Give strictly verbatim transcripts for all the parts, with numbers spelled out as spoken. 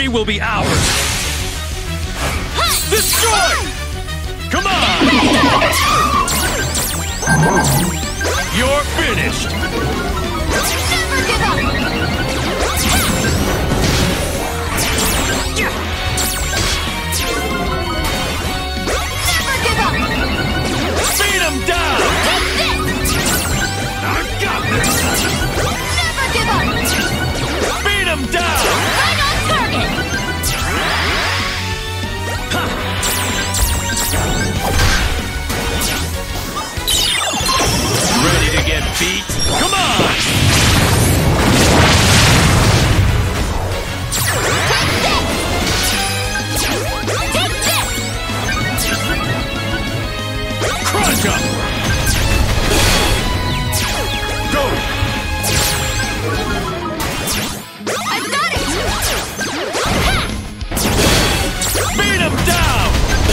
Victory will be ours! Destroy! Come on! You're finished! Never give up! Never give up! Beat him down! Take this! I got this! Never give up! Beat him down! Right on target! Ready to get beat? Come on! Take this! Crush him! Go! I've got it! Beat him down!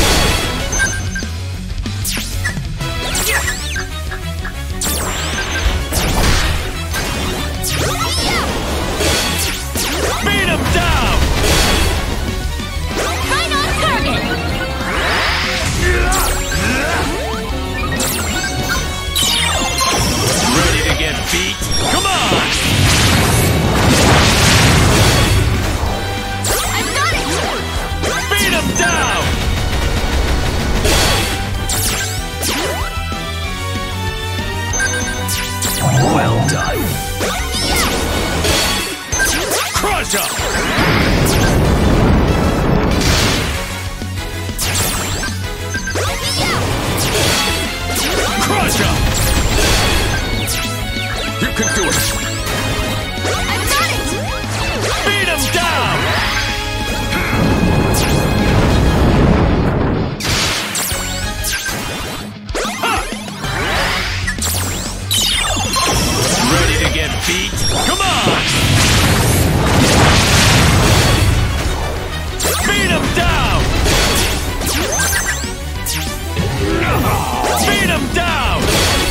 Beat him down! Right on target! Ready to get beat? Come on! I've got it! Beat him down! Well done! Crush him! Crush him! You can do it! I've got it! Beat him down! Ha! Ready to get beat? Come on! Beat him down! Beat him down!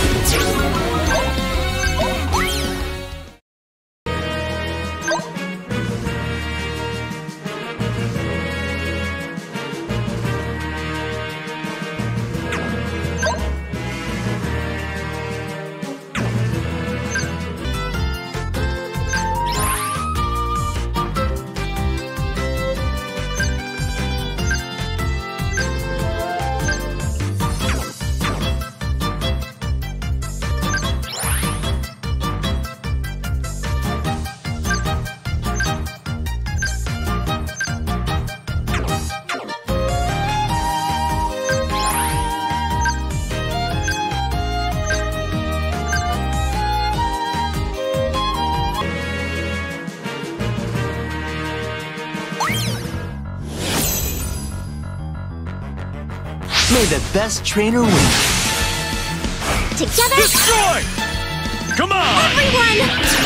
May the best trainer win. Together! Destroy! Come on! Everyone!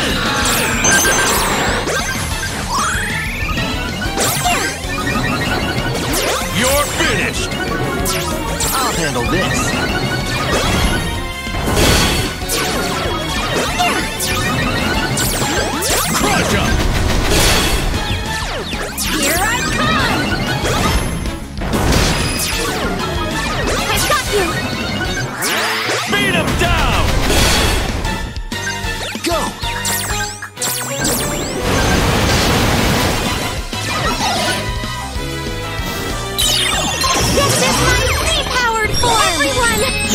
You're finished! I'll handle this. Crush him! Here I come! I've got you! Beat him down! Go! This is my Z-powered form! Everyone!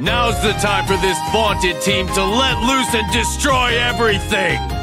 Now's the time for this vaunted team to let loose and destroy everything!